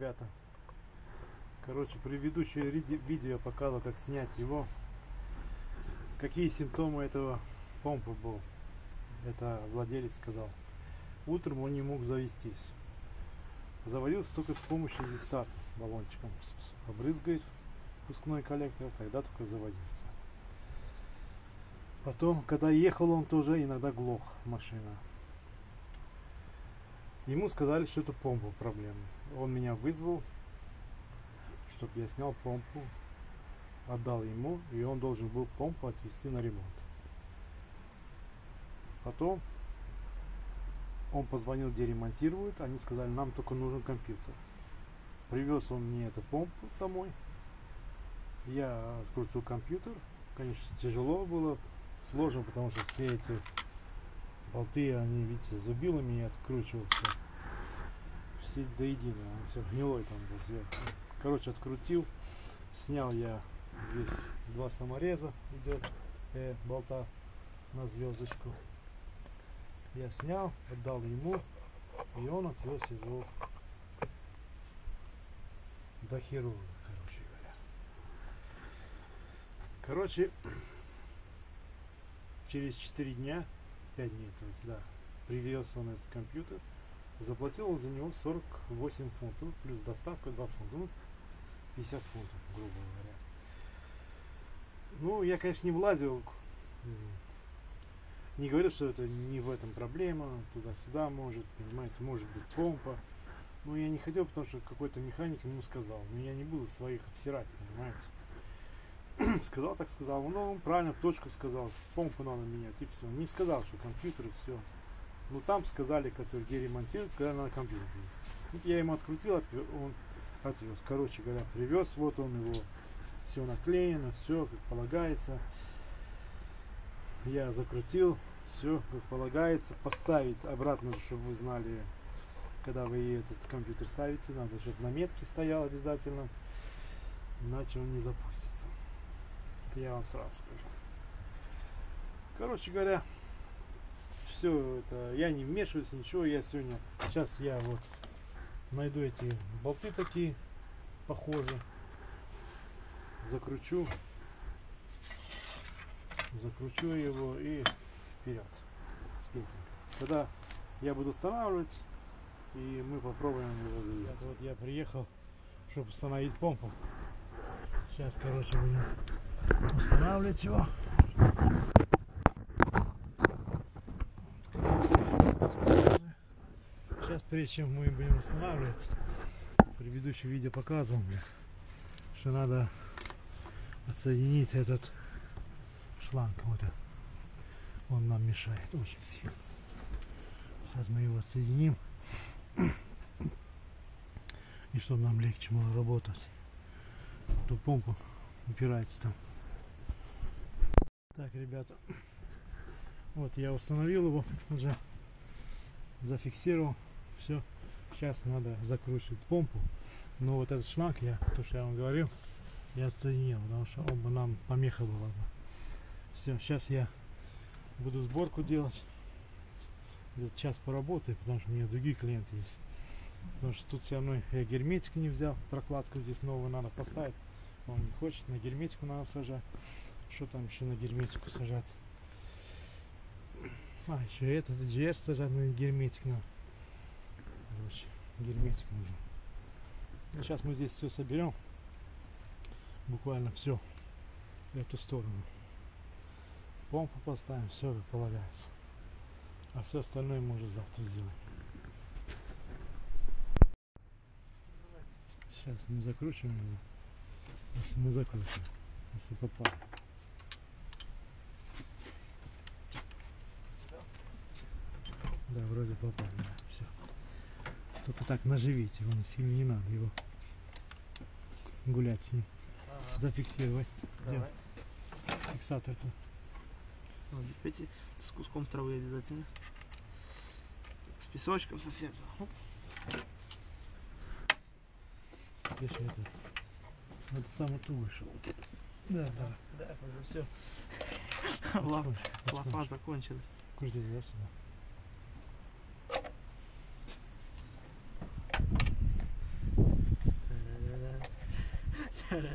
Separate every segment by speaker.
Speaker 1: ребята. Короче, предыдущее видео я показывал, как снять его. Какие симптомы этого помпы был. Это владелец сказал. Утром он не мог завестись. Заводился только с помощью старта баллончиком. Обрызгает впускной коллектор, тогда только заводился. Потом, когда ехал, он тоже иногда глох машина. Ему сказали, что это помпа проблема. Он меня вызвал, чтобы я снял помпу, отдал ему, и он должен был помпу отвезти на ремонт. Потом он позвонил, где ремонтируют, они сказали, нам только нужен компьютер. Привез он мне эту помпу домой, я открутил компьютер, конечно, тяжело было, сложно, потому что все эти болты, они, видите, зубилами я откручивал все до единого, он все гнилой там был сверху. Короче, открутил, снял я здесь два самореза, идет болта на звездочку. Я снял, отдал ему, и он отвез его до хирурга, короче говоря. Короче, через 4 дня, 5 дней, то есть, да, привез он этот компьютер, заплатил он за него 48 фунтов, плюс доставка 2 фунта, ну, 50 фунтов, грубо говоря. Ну, я, конечно, не влазил, не говорю, что это не в этом проблема, туда-сюда может, понимаете, может быть помпа. Но я не хотел, потому что какой-то механик ему сказал. Но я не буду своих обсирать, понимаете. Сказал, так сказал. Ну, он правильно в точку сказал, помпу надо менять, и все. Не сказал, что компьютер, и все. Но там сказали, которые где ремонтируют, сказали, надо компьютер везти. Вот я ему открутил, он отвез. Короче говоря, привез, вот он его, все наклеено, все как полагается. Я закрутил, все как полагается. Поставить обратно, чтобы вы знали, когда вы этот компьютер ставите, надо, чтобы на метке стоял обязательно, иначе он не запустится. Это я вам сразу скажу. Короче говоря, все это, я не вмешиваюсь, ничего. Я сегодня, сейчас я вот найду эти болты такие, похожие, закручу его и вперед с песенкой. Тогда я буду устанавливать, и мы попробуем его завести. Вот я приехал, чтобы установить помпу. Сейчас, короче, будем устанавливать его. Сейчас, прежде чем мы будем устанавливать, в предыдущем видео показывал мне, что надо отсоединить этот шланг. Вот это. Он нам мешает очень сильно. Сейчас мы его отсоединим. И чтобы нам легче было работать. То помпу упирается там. Так, ребята. Вот я установил его уже. Зафиксировал. Все. Сейчас надо закручивать помпу. Но вот этот шланг, то, что я вам говорил, я отсоединил, потому что он бы нам помеха была бы. Все, сейчас я буду сборку делать. Где-то час поработаю, потому что у меня другие клиенты есть. Потому что тут все равно я герметик не взял. Прокладку здесь новую надо поставить. Он не хочет, на герметику надо сажать. Что там еще на герметику сажать? Еще этот GR сажать на герметик надо. Короче, герметик нужен. Ну, сейчас мы здесь все соберем. Буквально все. В эту сторону. Помпу поставим, все как полагается. А все остальное мы уже завтра сделаем. Сейчас мы закручиваем его. Если мы закрутим, если попало. Да, вроде попал, да, все. Только так наживите, его сильно не надо его гулять с ним. Зафиксировать. Давай. Фиксатор-то.
Speaker 2: Видите, с куском травы обязательно. С песочком совсем.
Speaker 1: Видишь, это самый тугой шел. Да,
Speaker 2: уже все. Лафа закончилась.
Speaker 1: Крути туда сюда.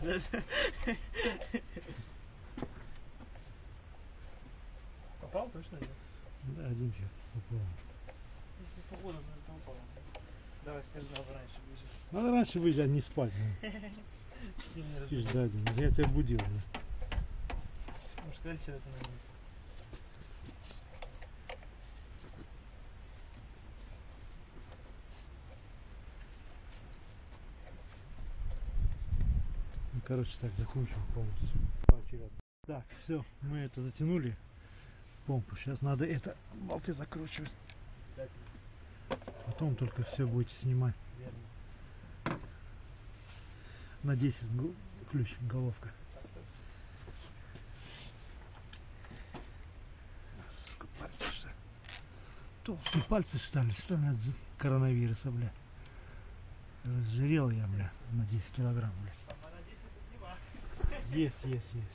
Speaker 2: Попал точно нет?
Speaker 1: Да, один сейчас попал.
Speaker 2: Погода за это упала. Давай скажи, надо раньше выйти.
Speaker 1: Надо раньше выезжать, не спать. Спишь, да, Дим. Я тебя будил. Да.
Speaker 2: Может, сказать, что это на месте.
Speaker 1: Ну, короче, так, закончим полностью. Так, все, мы это затянули. Помпу. Сейчас надо это болты закручивать. Потом только все будете снимать.
Speaker 2: Верно.
Speaker 1: На 10 ключ, головка. Сука, пальцы что? Толстые пальцы что ли? Что ли от коронавируса, бля? Разжирел я, бля, на 10 килограмм, бля. Есть.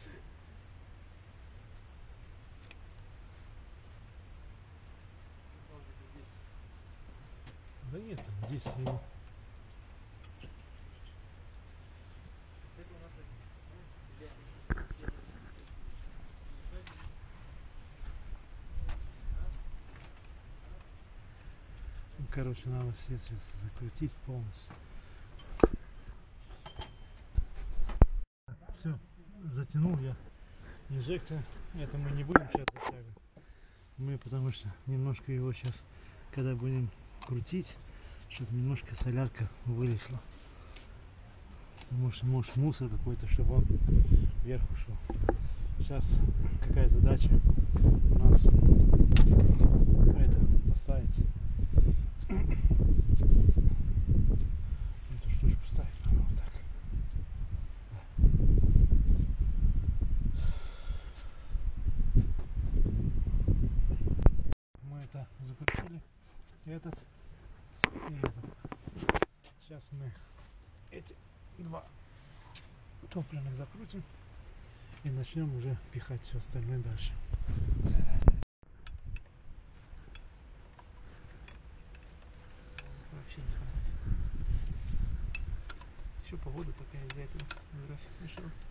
Speaker 1: Да нет, здесь его. Короче, надо все сейчас закрутить полностью. Все, затянул я инжектор. Это мы не будем сейчас затягивать. Мы потому что немножко его сейчас, когда будем крутить, чтобы немножко солярка вылезла. Может мусор какой-то, чтобы он вверх ушел. Сейчас какая задача у нас это поставить. Эту штучку ставить вот так. Мы это закрутили, этот и этот. Сейчас мы эти два топливных закрутим и начнем уже пихать все остальное дальше.
Speaker 2: Вообще не хватит. Еще погода такая, из-за этого график смешался.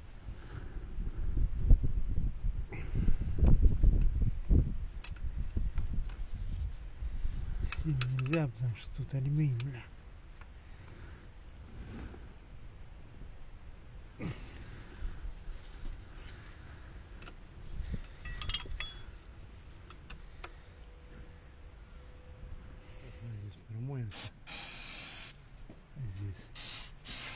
Speaker 1: Сильно нельзя, потому что тут алюминий, бля. Здесь промоемся. Здесь.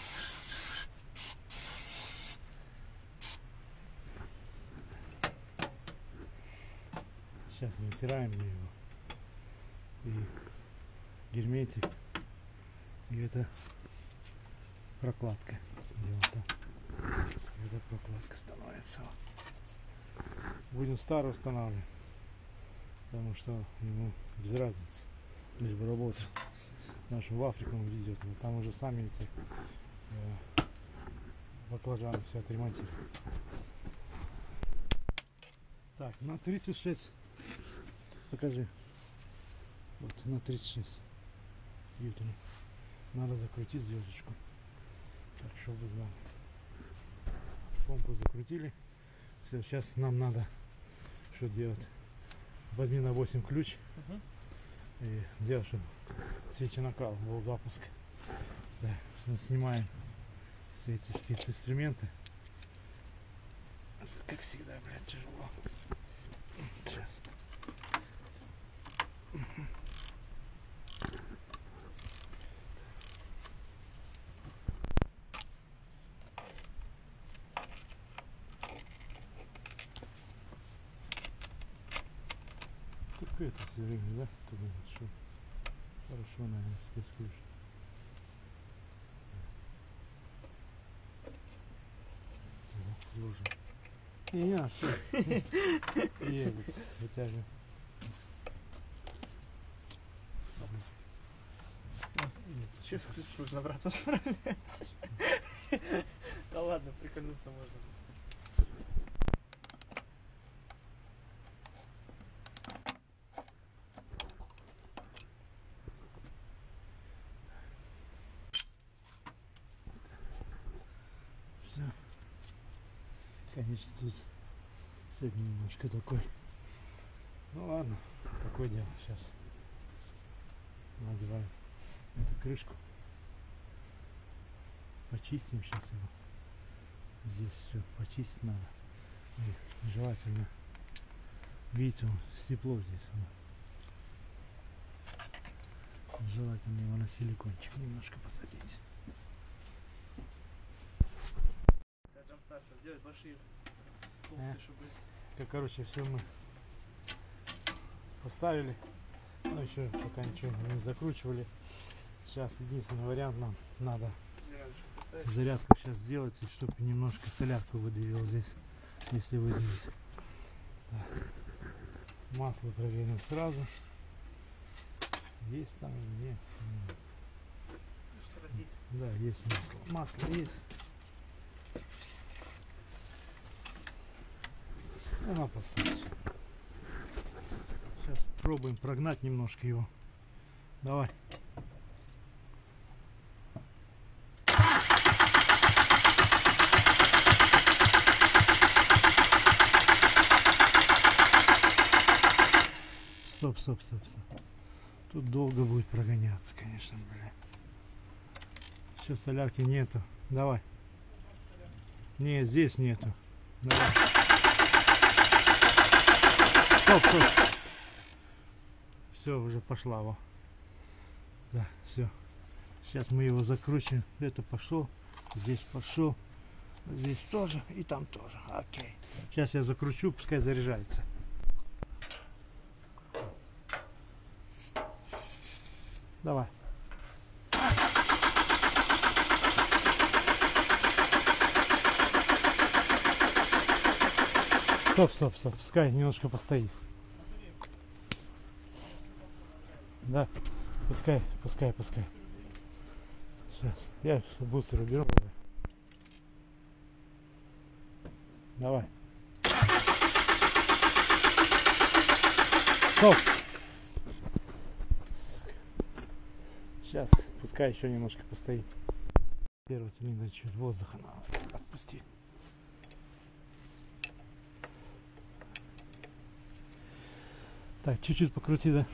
Speaker 1: Сейчас натираем мы его. И герметик. И это прокладка. Где вот там. И это прокладка становится. Будем старую устанавливать. Потому что ему без разницы. Лишь бы работал. Нашу в Африку он везет. Но там уже сами эти баклажаны все отремонтируют. Так, на 36. Покажи. Вот на 36. Ньютонов. Надо закрутить звездочку. Так, чтобы вы знали. Помпу закрутили. Все, сейчас нам надо что делать? Возьми на 8 ключ и сделать, чтобы свеченакал был запуск. Так, снимаем все эти специнструменты. Как всегда, блядь, тяжело. Сейчас. Только это все время, да? Тогда что? Хорошо, наверное, спецключ. Ложим. Не, все. И вытяжем.
Speaker 2: Сейчас нужно обратно справляться. Да ладно, прикольнуться можно.
Speaker 1: Все. Конечно, тут цепь немножко такой. Ну ладно, такое дело. Сейчас надеваем эту крышку. Почистим сейчас его. Здесь все почистить надо. И желательно, видите, стекло здесь. Желательно его на силикончик немножко посадить.
Speaker 2: Сделать большие толстые, чтобы...
Speaker 1: Короче, все мы поставили. Ну еще пока ничего не закручивали. Сейчас единственный вариант, нам надо зарядку сейчас сделать, и чтобы немножко солярку выдавил здесь, если выдавить. Да. Масло проверим сразу. Есть там или нет? Да, есть масло. Масло есть. Она поставить. Сейчас пробуем прогнать немножко его. Давай. Стоп. Тут долго будет прогоняться, конечно, бля. Все, солярки нету. Давай. Не, здесь нету. Давай. Стоп. Все, уже пошла его. Да, все. Сейчас мы его закручиваем. Это пошел. Здесь пошел. Здесь тоже. И там тоже. Окей. Сейчас я закручу, пускай заряжается. Давай. Стоп. Пускай немножко постоит. Да. Пускай. Сейчас. Я бустер уберу. Давай. Стоп. Сейчас. Пускай еще немножко постоит. Первый цилиндр чуть воздуха надо отпустить. Так, чуть-чуть покрути, да?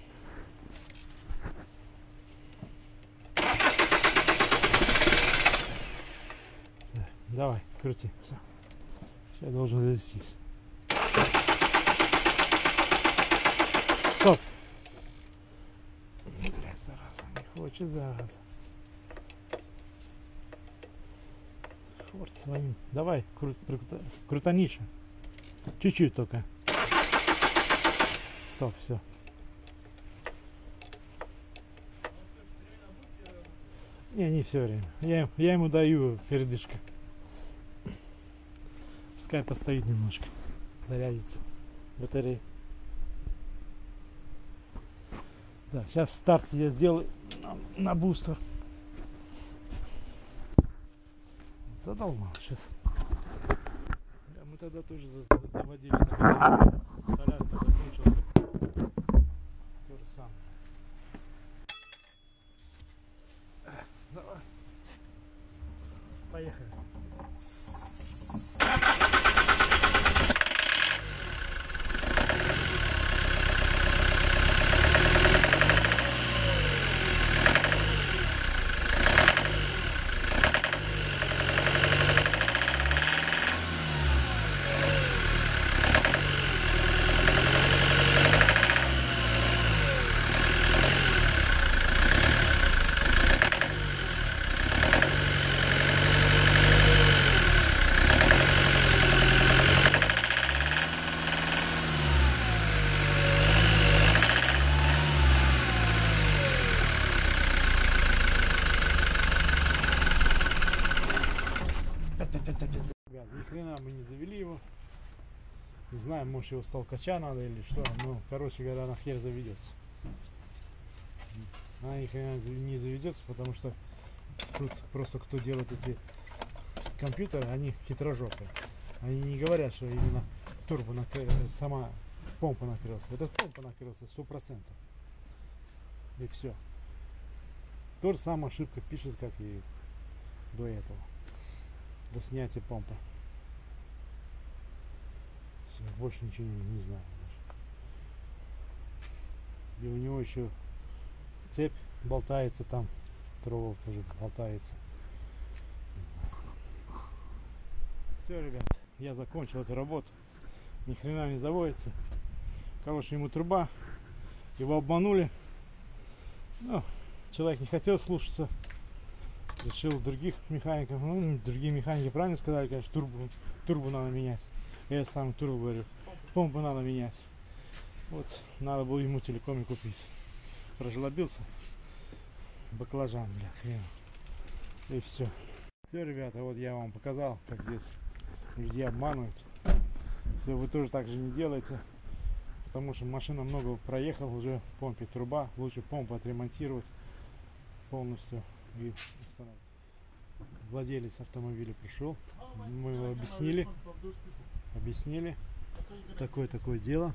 Speaker 1: Так, давай, крути. Все. Сейчас должен завестись. Стоп! Блядь, зараза, не хочет, зараза. Форт своим. Давай, крутанича. Чуть-чуть только. Стоп, все. Не все время. Я ему даю передышку. Пускай постоит немножко. Зарядится батарея. Так, сейчас старт я сделаю на бустер. Задолбал сейчас. Мы тогда тоже заводили. Солярка закончился. То же самое. Давай. Поехали. Ребят, ни хрена мы не завели его. Не знаю, может его с толкача надо или что. Ну, короче говоря, она хер заведется. Она ни хрена не заведется, потому что тут просто кто делает эти компьютеры, они хитрожопые. Они не говорят, что именно турбо сама помпа накрылась. Этот помпа накрылся 100%. И все. То же самая ошибка пишет, как и до этого. До снятия помпы. Все, больше ничего не знаю. И у него еще цепь болтается там, провод тоже болтается. Все, ребят, я закончил эту работу. Ни хрена не заводится. Короче, ему труба. Его обманули. Ну, человек не хотел слушаться. Решил других механиков. Ну, другие механики правильно сказали, конечно, турбу надо менять. Я сам турбу говорю. Помпу надо менять. Вот, надо было ему телеком и купить. Прожлобился. Баклажан, бля, хрен. И все. Все, ребята, вот я вам показал, как здесь людей обманывают. Все, вы тоже так же не делайте. Потому что машина много проехала, уже в помпе труба. Лучше помпу отремонтировать полностью и установить. Владелец автомобиля пришел. Мы его объяснили. Такое дело.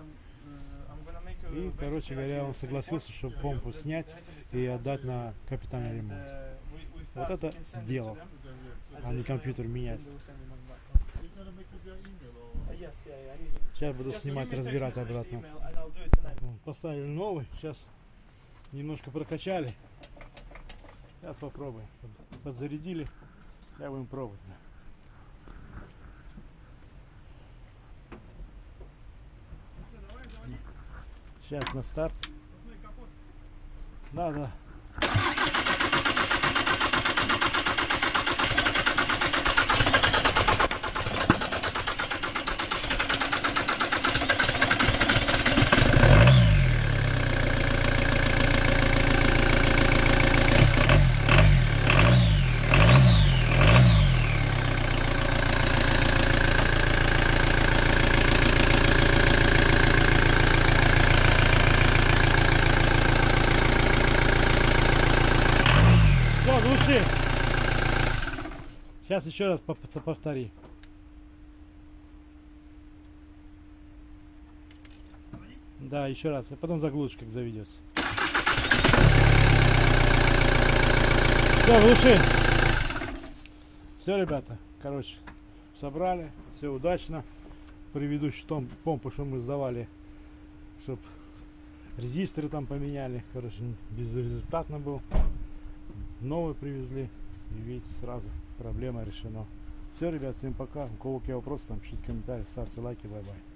Speaker 1: И, короче говоря, он согласился, чтобы помпу снять и отдать на капитальный ремонт. Вот это дело, а не компьютер менять. Сейчас буду снимать, разбирать обратно. Поставили новый, сейчас немножко прокачали. Сейчас попробуем. Подзарядили, я будем пробовать. Сейчас на старт. Да. Глуши. Сейчас еще раз повтори. Да, еще раз. А потом заглушишь, как заведется. Все, глуши. Все, ребята. Короче, собрали. Все удачно. Предыдущую помпу, что мы сдавали, чтобы резисторы там поменяли. Короче, безрезультатно был. Новый привезли, и видите, сразу проблема решена. Все, ребят, всем пока. У кого какие вопросы, там пишите комментарии, ставьте лайки, бай-бай.